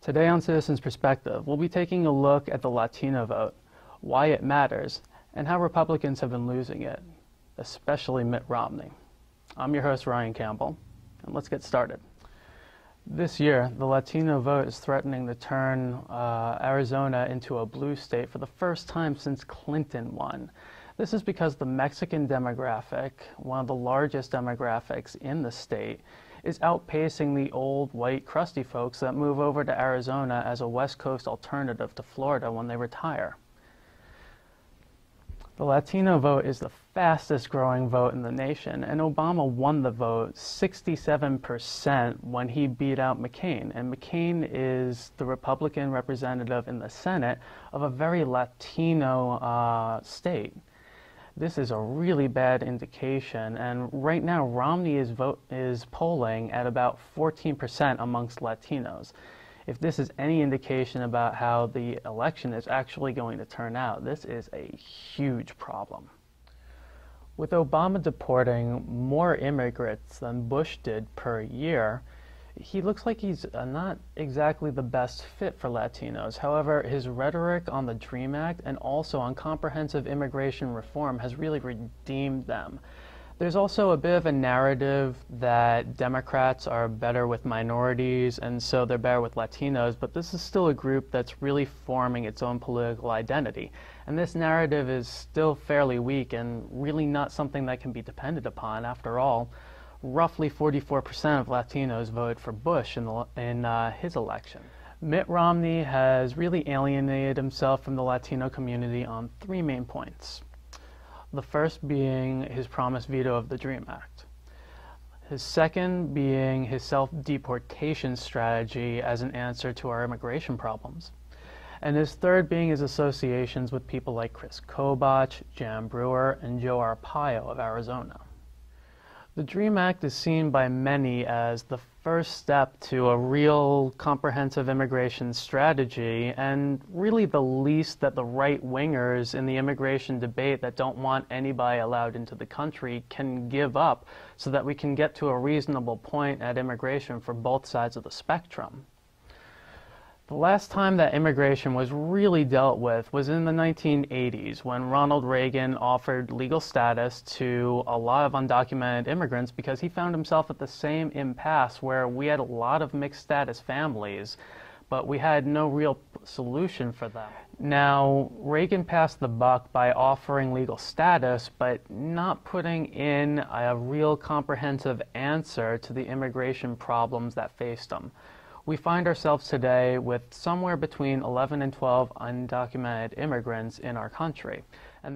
Today on Citizens Perspective, we'll be taking a look at the Latino vote, why it matters, and how Republicans have been losing it, especially Mitt Romney. I'm your host, Ryan Campbell, and let's get started. This year, the Latino vote is threatening to turn Arizona into a blue state for the first time since Clinton won. This is because the Mexican demographic, one of the largest demographics in the state, is outpacing the old, white, crusty folks that move over to Arizona as a West Coast alternative to Florida when they retire. The Latino vote is the fastest growing vote in the nation, and Obama won the vote 67% when he beat out McCain. And McCain is the Republican representative in the Senate of a very Latino state. This is a really bad indication, and right now Romney is polling at about 14% amongst Latinos. If this is any indication about how the election is actually going to turn out, this is a huge problem. With Obama deporting more immigrants than Bush did per year, he looks like he's not exactly the best fit for Latinos. However, his rhetoric on the DREAM Act and also on comprehensive immigration reform has really redeemed them. There's also a bit of a narrative that Democrats are better with minorities and so they're better with Latinos, but this is still a group that's really forming its own political identity. And this narrative is still fairly weak and really not something that can be depended upon. After all, roughly 44% of Latinos voted for Bush in his election. Mitt Romney has really alienated himself from the Latino community on three main points. The first being his promised veto of the DREAM Act. His second being his self-deportation strategy as an answer to our immigration problems. And his third being his associations with people like Chris Kobach, Jan Brewer, and Joe Arpaio of Arizona. The DREAM Act is seen by many as the first step to a real comprehensive immigration strategy and really the least that the right-wingers in the immigration debate that don't want anybody allowed into the country can give up so that we can get to a reasonable point at immigration for both sides of the spectrum. The last time that immigration was really dealt with was in the 1980s when Ronald Reagan offered legal status to a lot of undocumented immigrants because he found himself at the same impasse where we had a lot of mixed status families, but we had no real solution for them. Now, Reagan passed the buck by offering legal status, but not putting in a real comprehensive answer to the immigration problems that faced them. We find ourselves today with somewhere between 11 and 12 undocumented immigrants in our country. And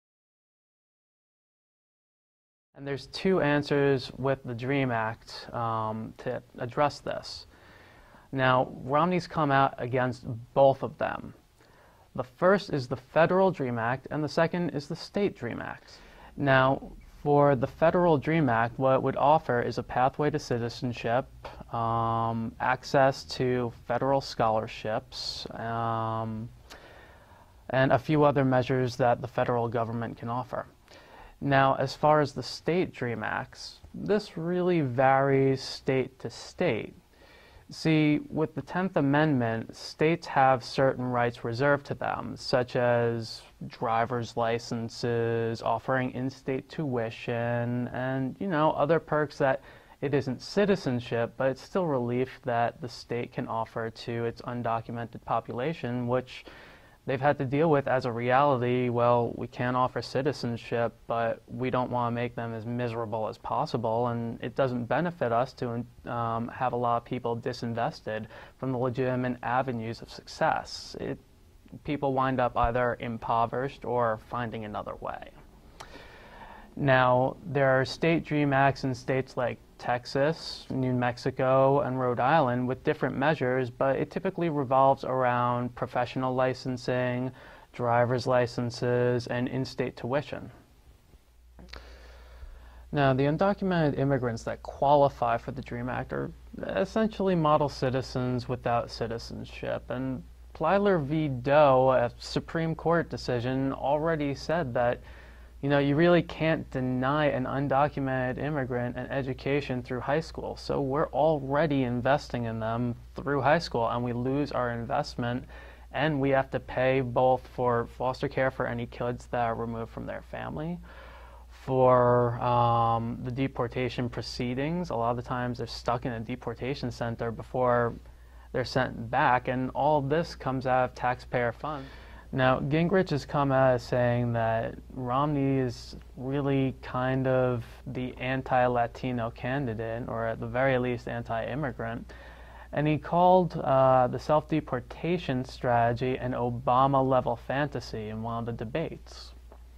there's two answers with the DREAM Act to address this. Now, Romney's come out against both of them. The first is the federal DREAM Act, and the second is the state DREAM Act. Now, for the federal DREAM Act, what it would offer is a pathway to citizenship, access to federal scholarships, and a few other measures that the federal government can offer. Now, as far as the state DREAM Acts, this really varies state to state. See, with the 10th Amendment, states have certain rights reserved to them, such as driver's licenses, offering in-state tuition, and, other perks that it isn't citizenship, but it's still relief that the state can offer to its undocumented population, which they've had to deal with as a reality. Well, we can't offer citizenship, but we don't want to make them as miserable as possible, and it doesn't benefit us to have a lot of people disinvested from the legitimate avenues of success. People wind up either impoverished or finding another way. Now, there are state DREAM Acts in states like Texas, New Mexico, and Rhode Island with different measures, but it typically revolves around professional licensing, driver's licenses, and in-state tuition. Now, the undocumented immigrants that qualify for the DREAM Act are essentially model citizens without citizenship, and Plyler v. Doe, a Supreme Court decision, already said that You know, you really can't deny an undocumented immigrant an education through high school. So we're already investing in them through high school, and we lose our investment, and we have to pay both for foster care for any kids that are removed from their family, for the deportation proceedings. A lot of the times they're stuck in a deportation center before they're sent back, and all this comes out of taxpayer funds. Now, Gingrich has come out as saying that Romney is really kind of the anti-Latino candidate, or at the very least anti-immigrant, and he called the self-deportation strategy an Obama-level fantasy in one of the debates.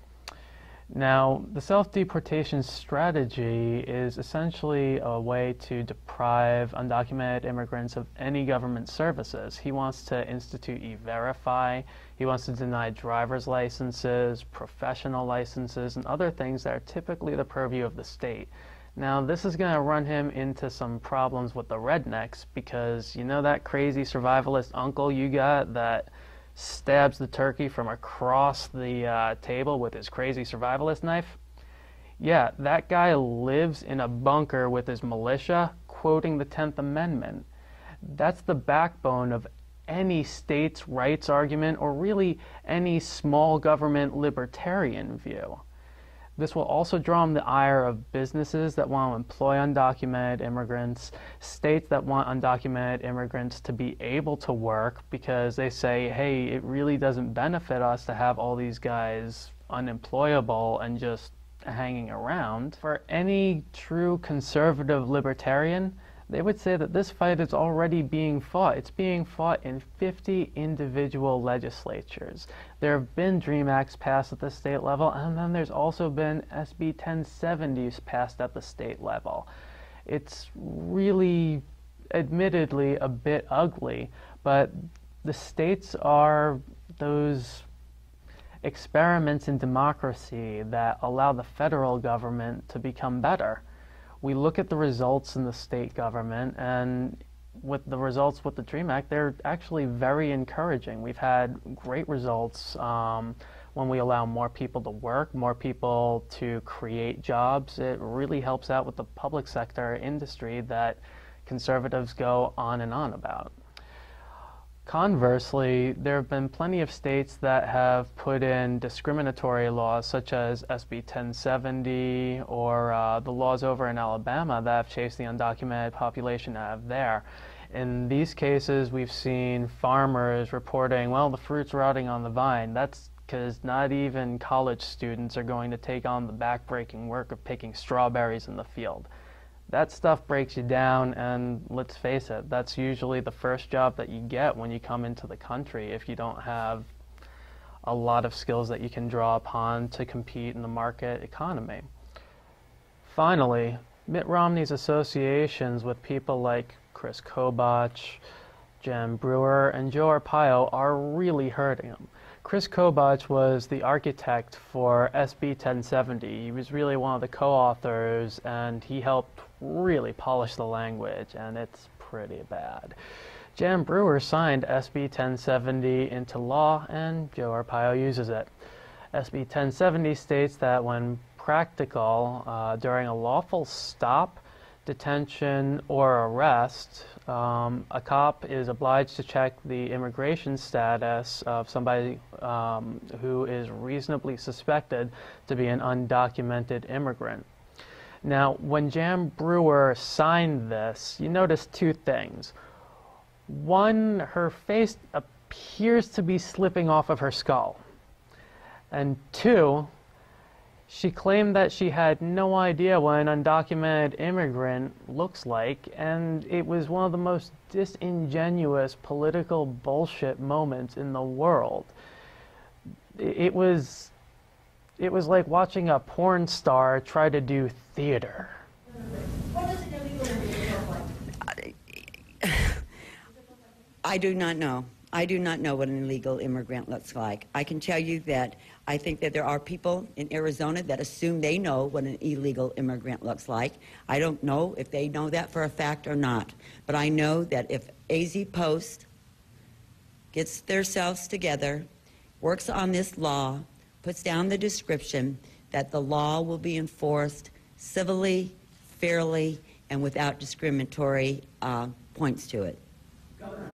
Now, the self-deportation strategy is essentially a way to deprive undocumented immigrants of any government services. He wants to institute E-Verify. He wants to deny driver's licenses, professional licenses, and other things that are typically the purview of the state. Now, this is going to run him into some problems with the rednecks, because you know that crazy survivalist uncle you got that stabs the turkey from across the table with his crazy survivalist knife? Yeah, that guy lives in a bunker with his militia, quoting the 10th Amendment. That's the backbone of any states' rights argument, or really any small government libertarian view. This will also draw him the ire of businesses that want to employ undocumented immigrants, states that want undocumented immigrants to be able to work because they say, hey, it really doesn't benefit us to have all these guys unemployable and just hanging around. For any true conservative libertarian, they would say that this fight is already being fought. It's being fought in 50 individual legislatures. There have been DREAM Acts passed at the state level, and then there's also been SB 1070s passed at the state level. It's really, admittedly, a bit ugly, but the states are those experiments in democracy that allow the federal government to become better. We look at the results in the state government, and with the results with the DREAM Act, they're actually very encouraging. We've had great results when we allow more people to work, more people to create jobs. It really helps out with the public sector industry that conservatives go on and on about. Conversely, there have been plenty of states that have put in discriminatory laws, such as SB 1070 or the laws over in Alabama that have chased the undocumented population out of there. In these cases, we've seen farmers reporting, well, the fruit's rotting on the vine. That's because not even college students are going to take on the backbreaking work of picking strawberries in the field. That stuff breaks you down, and let's face it, that's usually the first job that you get when you come into the country if you don't have a lot of skills that you can draw upon to compete in the market economy. Finally, Mitt Romney's associations with people like Chris Kobach, Jan Brewer, and Joe Arpaio are really hurting him. Chris Kobach was the architect for SB 1070. He was really one of the co-authors, and he helped really polish the language, and it's pretty bad. Jan Brewer signed SB 1070 into law, and Joe Arpaio uses it. SB 1070 states that when practical, during a lawful stop, detention, or arrest, a cop is obliged to check the immigration status of somebody who is reasonably suspected to be an undocumented immigrant. Now, when Jan Brewer signed this, you notice two things. One, her face appears to be slipping off of her skull. And two, she claimed that she had no idea what an undocumented immigrant looks like, and it was one of the most disingenuous political bullshit moments in the world. It was like watching a porn star try to do theater. What does an illegal immigrant look like? I do not know. I do not know what an illegal immigrant looks like. I can tell you that I think that there are people in Arizona that assume they know what an illegal immigrant looks like. I don't know if they know that for a fact or not. But I know that if AZ Post gets themselves together, works on this law, puts down the description, that the law will be enforced civilly, fairly, and without discriminatory points to it.